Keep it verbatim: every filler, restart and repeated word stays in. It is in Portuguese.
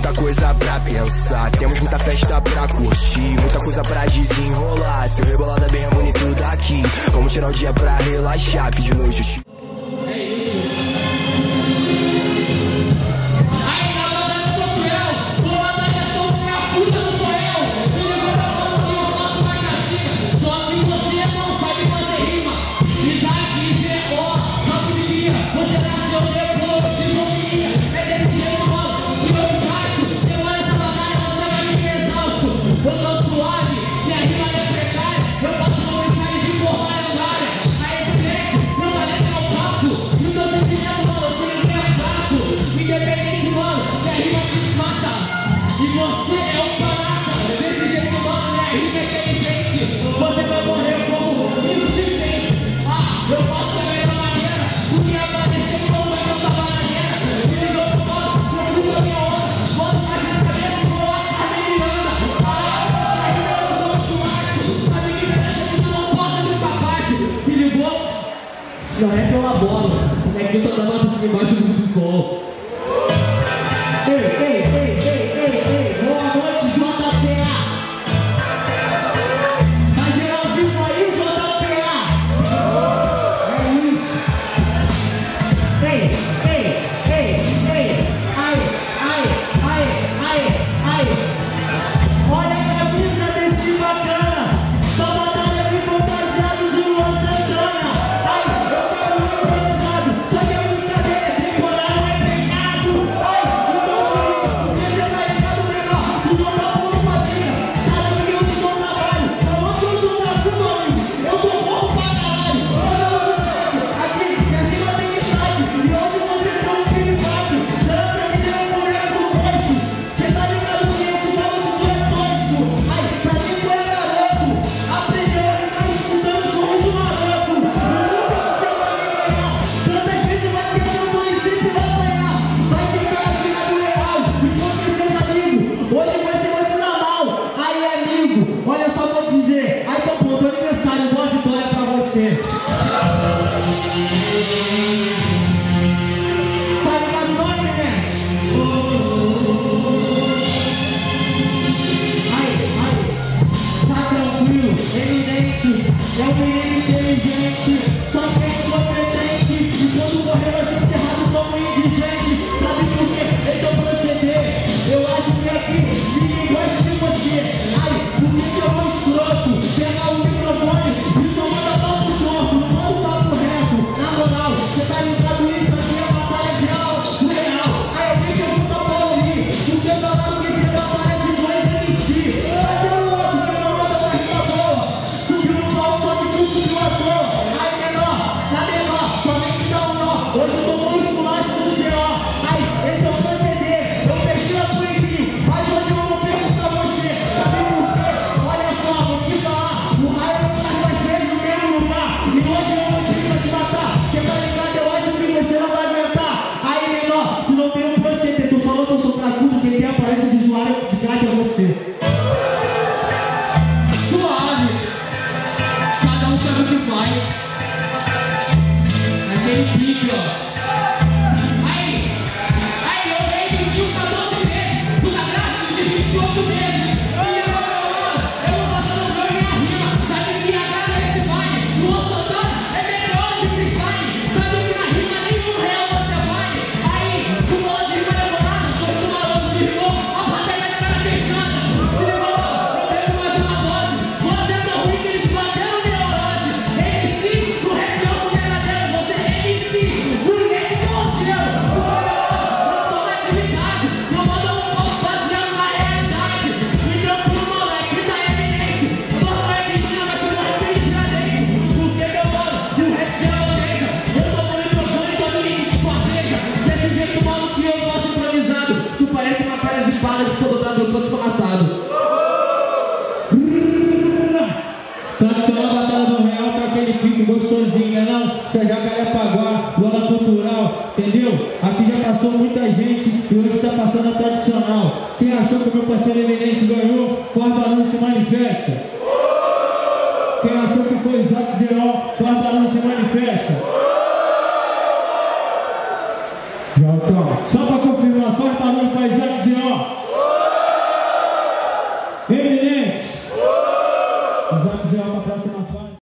muita coisa pra pensar, temos muita festa pra curtir, muita coisa pra desenrolar. Seu rebolado é bem bonito daqui, vamos tirar o dia pra relaxar, que de noite eu te... Não é pela bola, é que eu tô dando aqui embaixo do subsolo. Ei, ei, ei, ei, ei, ei, boa noite, J P A. Tá geralzinho aí, J P A. É isso. Ei, ei, ei, ei, ai, ai, ai, ai, ai. Olha a camisa desse bacana, só batalha de fantasiado de Luan Santana. É um menino inteligente, só que é incompetente. E quando morrer vai ser enterrado como indigente. Sabe por quê? Esse é o proceder. Eu acho que aqui ninguém gosta de você. Ai, porque você é um escroto. Pegar o microfone e só manda papo torto, não manda papo reto. Na moral, você tá ligado isso aqui é batalha de alto real. Aí alguém pergunta pra ouvir, porque falaram que você batalha de dois M C. Cadê o outro que não manda pra rima boa? Subiu no palco só que tu subiu à toa. Aí menor, tá menor, tua mente dá um nó. Hoje eu tomou um esculacho do Z O. Ai, esse é o proceder. Eu perdi a bonitinho, mas hoje eu vou perguntar a você. Sabe por quê? Olha só, vou te falar. O raio não faz mais vezes no mesmo lugar. E hoje eu vou vir pra te matar. Cê tá ligado? Eu acho que você não vai aguentar. Aí menor, tu não tem um proceder. Tu falou que eu sou cracudo, quem tem aparência de usuário de crack é você. Suave. Cada um sabe o que faz. Aquele pique, ó. Aí, aí, eu dei de mil pra doze meses. Tu tá grávido de vinte e oito meses. E agora, eu vou passando pra minha rima. Sabe que a casa é esse baile. O Ossotão é melhor de freestyle. Sabe que na rima nenhum real você vale. Aí, tu falou de rima demorada. Sou esse maluco de rimou. A batalha de cara fechada. Se demorou, eu bebo mais uma dose. Você é tão ruim que eles bateram neurose. M C, pro rap eu sou verdadeiro. Você é M C, o ninguém que torceu. O eu tô na atividade. Não manda um pouco baseado na realidade. Me tranquilo, moleque, tá eminente. Só não é de mim, mas tu não arrepende na dente. Porque meu mano, e o rap é odeja. Eu tô com o microfone e todo mundo te corteja. Desse jeito, mano, que eu gosto improvisado. Tu parece uma perna de espada que todo dado eu tô desforraçado. Tradicional batalha do real com aquele pique gostosinho, né não? Isso é Jacarepaguá, Lona Cultural, entendeu? Aqui já passou muita gente e hoje tá passando a tradicional. Quem achou que o meu parceiro eminente ganhou, forte barulho se manifesta. Quem achou que foi Isaac Zerol, forte barulho se manifesta. Já, calma. Só pra confirmar, forte barulho pra Isaac Zerol. Eminente! Nós vamos ver uma próxima fase.